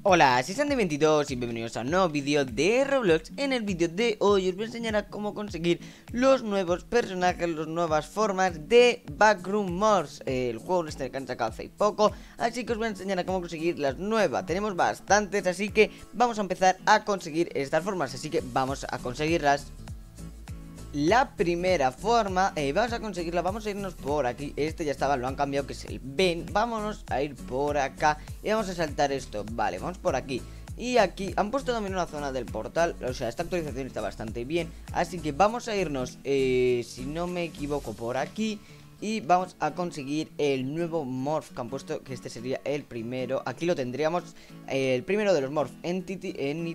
Hola, soy Sandy22 y bienvenidos a un nuevo vídeo de Roblox. En el vídeo de hoy os voy a enseñar a cómo conseguir los nuevos personajes, las nuevas formas de Backroom Morphs, el juego que han sacado hace poco. Así que os voy a enseñar a cómo conseguir las nuevas. Tenemos bastantes, así que vamos a empezar a conseguir estas formas. Así que vamos a conseguirlas. La primera forma, vamos a conseguirla, vamos a irnos por aquí. Este ya estaba, lo han cambiado, que es el Ben. Vámonos a ir por acá y vamos a saltar esto. Vale, vamos por aquí. Y aquí han puesto también una zona del portal. O sea, esta actualización está bastante bien. Así que vamos a irnos, si no me equivoco, por aquí. Y vamos a conseguir el nuevo morph que han puesto, que este sería el primero. Aquí lo tendríamos, el primero de los morph Entity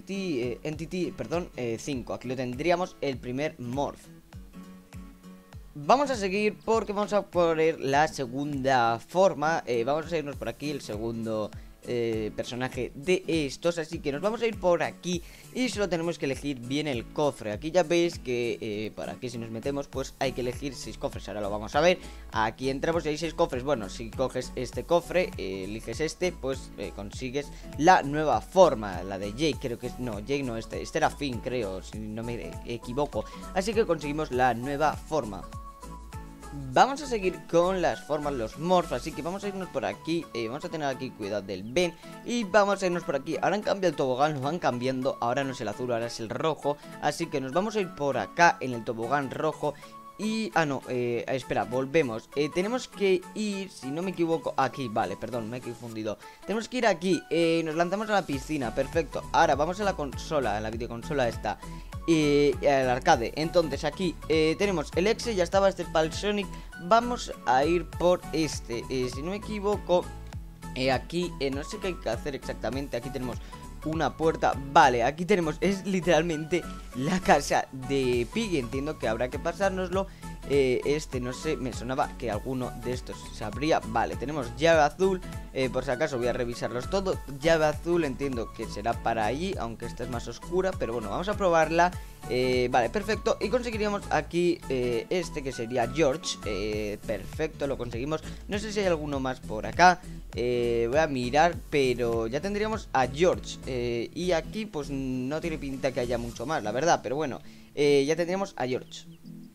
5. Aquí lo tendríamos el primer morph. Vamos a seguir porque vamos a poner la segunda forma. Vamos a irnos por aquí, el segundo personaje de estos. Así que nos vamos a ir por aquí y solo tenemos que elegir bien el cofre. Aquí ya veis que por aquí si nos metemos pues hay que elegir 6 cofres. Ahora lo vamos a ver. Aquí entramos y hay 6 cofres. Bueno, si coges este cofre, eliges este, pues consigues la nueva forma. La de Jake, creo que es... No, Jake no, este era Finn, creo, si no me equivoco. Así que conseguimos la nueva forma. Vamos a seguir con las formas, los morphs, así que vamos a irnos por aquí, vamos a tener aquí cuidado del Ben y vamos a irnos por aquí. Ahora han cambiado el tobogán, lo van cambiando, ahora no es el azul, ahora es el rojo, así que nos vamos a ir por acá en el tobogán rojo. Y, espera, volvemos. Tenemos que ir, si no me equivoco, aquí, vale, perdón, me he confundido. Tenemos que ir aquí, nos lanzamos a la piscina, perfecto. Ahora vamos a la consola, a la videoconsola esta, al arcade. Entonces aquí tenemos el Exe, ya estaba, este es para el Sonic. Vamos a ir por este, si no me equivoco, aquí, no sé qué hay que hacer exactamente. Aquí tenemos una puerta, vale, aquí tenemos, es literalmente la casa de Piggy. Entiendo que habrá que pasárnoslo. No sé, me sonaba que alguno de estos sabría. Vale, tenemos llave azul, por si acaso voy a revisarlos todos. Llave azul entiendo que será para allí, aunque esta es más oscura, pero bueno, vamos a probarla. Vale, perfecto, y conseguiríamos aquí este que sería George. Perfecto, lo conseguimos. No sé si hay alguno más por acá, voy a mirar, pero ya tendríamos a George. Y aquí pues no tiene pinta que haya mucho más, la verdad, pero bueno, ya tendríamos a George.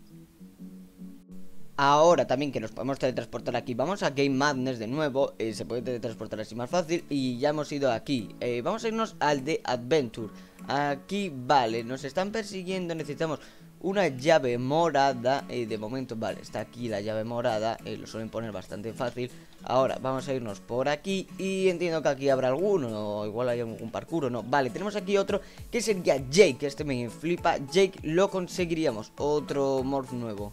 Ahora también que nos podemos teletransportar aquí, vamos a Game Madness de nuevo, se puede teletransportar así más fácil. Y ya hemos ido aquí, vamos a irnos al de Adventure. Aquí, vale, nos están persiguiendo, necesitamos una llave morada, de momento, vale, está aquí la llave morada, lo suelen poner bastante fácil. Ahora vamos a irnos por aquí y entiendo que aquí habrá alguno, o igual hay algún parkour o no. Vale, tenemos aquí otro que sería Jake, este me flipa. Jake lo conseguiríamos, otro morph nuevo.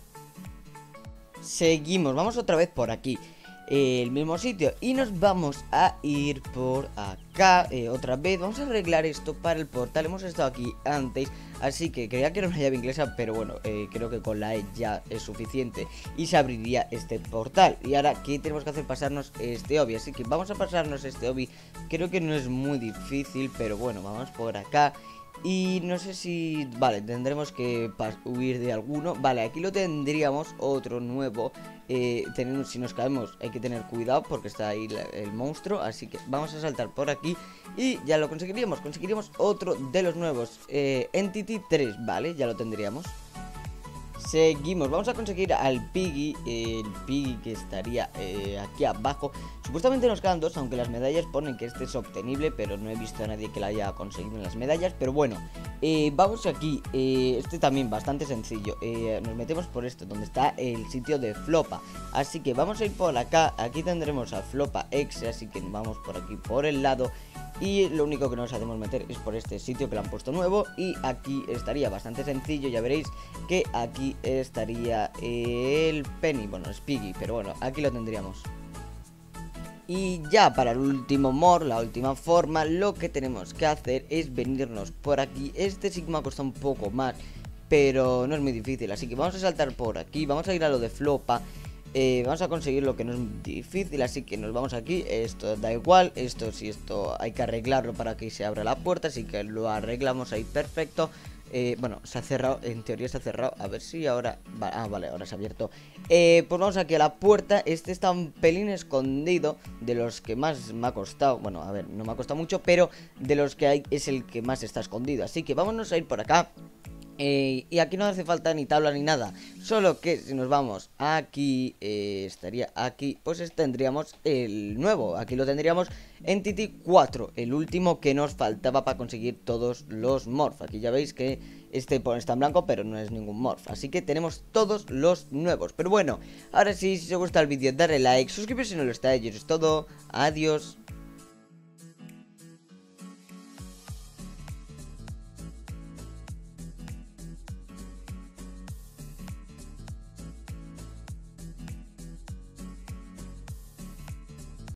Seguimos, vamos otra vez por aquí, el mismo sitio, y nos vamos a ir por acá, otra vez. Vamos a arreglar esto para el portal. Hemos estado aquí antes, así que creía que era una llave inglesa, pero bueno, creo que con la E ya es suficiente y se abriría este portal. Y ahora, ¿qué tenemos que hacer? Pasarnos este obby, así que vamos a pasarnos este obby. Creo que no es muy difícil, pero bueno, vamos por acá. Y no sé si... Vale, tendremos que huir de alguno. Vale, aquí lo tendríamos, otro nuevo. Si nos caemos hay que tener cuidado porque está ahí el monstruo. Así que vamos a saltar por aquí y ya lo conseguiríamos. Conseguiríamos otro de los nuevos, Entity 3, vale, ya lo tendríamos. Seguimos, vamos a conseguir al Piggy, el Piggy que estaría aquí abajo. Supuestamente nos quedan 2, aunque las medallas ponen que este es obtenible, pero no he visto a nadie que la haya conseguido en las medallas. Pero bueno, vamos aquí, este también bastante sencillo. Nos metemos por esto, donde está el sitio de Flopa. Así que vamos a ir por acá, aquí tendremos a Flopa X, así que vamos por aquí por el lado. Y lo único que nos hacemos meter es por este sitio que lo han puesto nuevo. Y aquí estaría bastante sencillo, ya veréis que aquí estaría el Penny, bueno, es Piggy, pero bueno, aquí lo tendríamos. Y ya para el último morph, la última forma, lo que tenemos que hacer es venirnos por aquí. Este sí que me ha costado un poco más, pero no es muy difícil, así que vamos a saltar por aquí, vamos a ir a lo de Flopa. Vamos a conseguir lo que no es difícil, así que nos vamos aquí. Esto da igual, esto hay que arreglarlo para que se abra la puerta, así que lo arreglamos ahí, perfecto. Bueno, se ha cerrado, en teoría se ha cerrado. A ver si ahora... vale, ahora se ha abierto. Pues vamos aquí a la puerta. Este está un pelín escondido. De los que más me ha costado. Bueno, a ver, no me ha costado mucho, pero de los que hay es el que más está escondido. Así que vámonos a ir por acá. Y aquí no hace falta ni tabla ni nada. Solo que si nos vamos aquí, estaría aquí, pues tendríamos el nuevo. Aquí lo tendríamos Entity 4, el último que nos faltaba para conseguir todos los morph. Aquí ya veis que este está en blanco, pero no es ningún morph. Así que tenemos todos los nuevos. Pero bueno, ahora sí, si os gusta el vídeo, darle like, suscribiros si no lo estáis. Y eso es todo. Adiós.